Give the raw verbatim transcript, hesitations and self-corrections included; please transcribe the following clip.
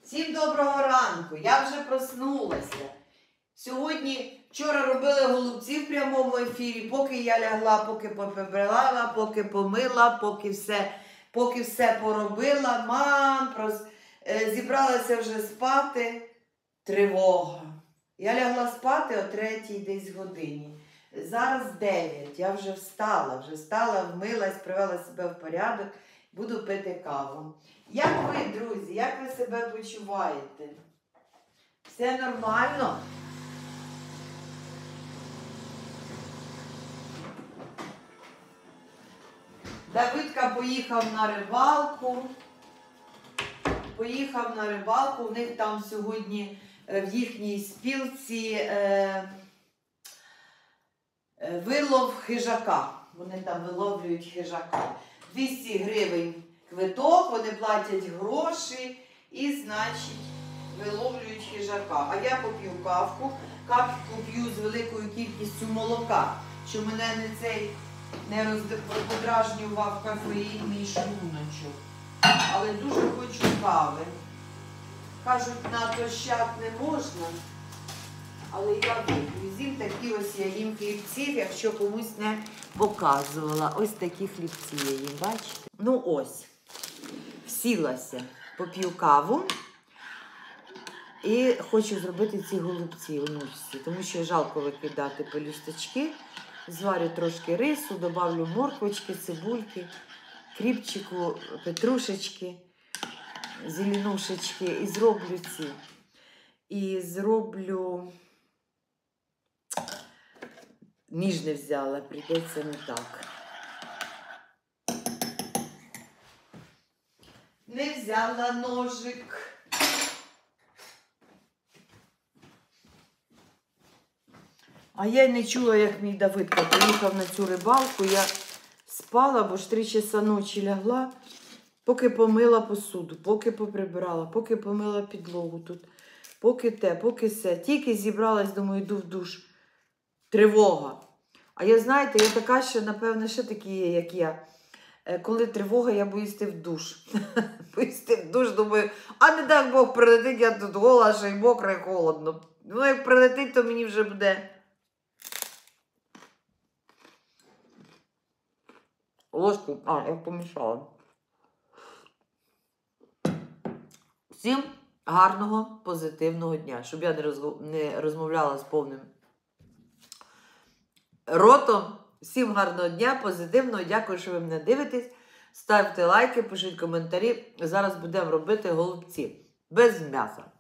Всім доброго ранку, я вже проснулася. Сьогодні, вчора робили голубці в прямому ефірі, поки я лягла, поки поприбирала, поки помила, поки все, поки все поробила. Мам, прос... зібралася вже спати. Тривога. Я лягла спати о третій десь годині. Зараз дев'ять, я вже встала, вже встала, вмилась, привела себе в порядок, буду пити каву. Як ви, друзі, як ви себе почуваєте? Все нормально? Давидка поїхав на рибалку. Поїхав на рибалку, у них там сьогодні в їхній спілці е, е, вилов хижака. Вони там виловлюють хижака. двісті гривень квиток, вони платять гроші і, значить, виловлюють хижака. А я поп'ю кавку, кавку п'ю з великою кількістю молока, щоб мене не цей не роздражнював кафеїн мій шлуночок. Але дуже хочу кави. Кажуть, натощак не можна, але я вип'ю. З'їм такі ось я їм хлібців, якщо комусь не показувала. Ось такі хлібці я їм, бачите? Ну ось, сілася, поп'ю каву і хочу зробити ці голубці онучці, тому що жалко викидати пелюсточки. Зварю трошки рису, добавлю морквочки, цибульки, кріпчику, петрушечки, зеленушечки і зроблю ці. І зроблю... Ніж не взяла, прийдеться не так. Не взяла ножик. А я й не чула, як мій Давидко поїхав на цю рибалку. Я спала, бо ж три часа ночі лягла, поки помила посуду, поки поприбирала, поки помила підлогу тут, поки те, поки все. Тільки зібралась, думаю, йду в душ. Тривога. А я, знаєте, я така ще, напевно, ще такі є, як я. Коли тривога, я боюсь йти в душ. Боюсь йти в душ, думаю, а не так Бог прилетить, я тут гола, ще й мокра, і холодно. Ну, як прилетить, то мені вже буде... Ложку, а, я помішала. Всім гарного, позитивного дня. Щоб я не, розгов... не розмовляла з повним ротом. Всім гарного дня, позитивного. Дякую, що ви мене дивитесь. Ставте лайки, пишіть коментарі. Зараз будемо робити голубці без м'яса.